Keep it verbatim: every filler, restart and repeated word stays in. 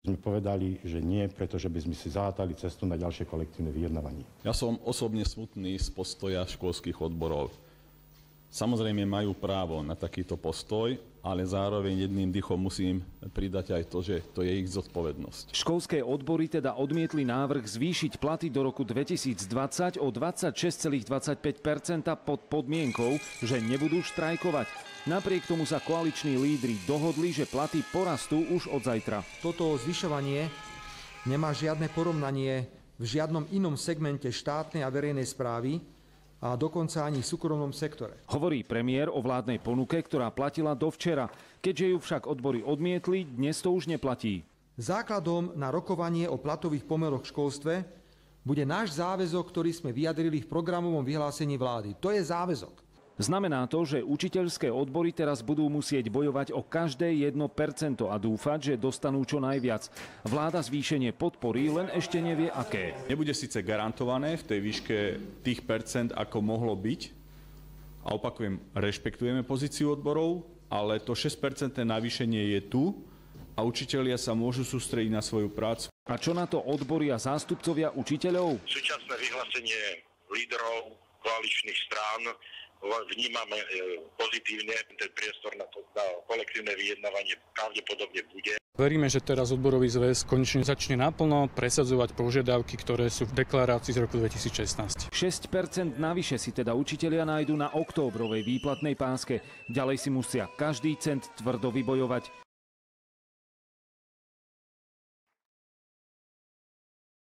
My povedali, že nie, pretože by sme si zahátali cestu na ďalšie kolektívne vyjednávanie. Ja som osobne smutný z postoja školských odborov. Samozrejme majú právo na takýto postoj, ale zároveň jedným dýchom musím pridať aj to, že to je ich zodpovednosť. Školské odbory teda odmietli návrh zvýšiť platy do roku dvetisícdvadsať o dvadsaťšesť celá dvadsaťpäť percenta pod podmienkou, že nebudú štrajkovať. Napriek tomu sa koaliční lídri dohodli, že platy porastú už od zajtra. Toto zvyšovanie nemá žiadne porovnanie v žiadnom inom segmente štátnej a verejnej správy, a dokonca ani v súkromnom sektore. Hovorí premiér o vládnej ponuke, ktorá platila dovčera. Keďže ju však odbory odmietli, dnes to už neplatí. Základom na rokovanie o platových pomeroch v školstve bude náš záväzok, ktorý sme vyjadrili v programovom vyhlásení vlády. To je záväzok. Znamená to, že učiteľské odbory teraz budú musieť bojovať o každé jedno percento a dúfať, že dostanú čo najviac. Vláda zvýšenie podporí, len ešte nevie aké. Nebude síce garantované v tej výške tých percent, ako mohlo byť. A opakujem, rešpektujeme pozíciu odborov, ale to šesť percentné navýšenie je tu a učitelia sa môžu sústrediť na svoju prácu. A čo na to odbory a zástupcovia učiteľov? Súčasné vyhlásenie líderov koaličných strán vnímame pozitívne, ten priestor na, to, na kolektívne vyjednávanie pravdepodobne bude. Veríme, že teraz odborový zväz konečne začne naplno presadzovať požiadavky, ktoré sú v deklarácii z roku dvetisícšestnásť. šesť percent navyše si teda učitelia nájdu na októbrovej výplatnej páske. Ďalej si musia každý cent tvrdo vybojovať.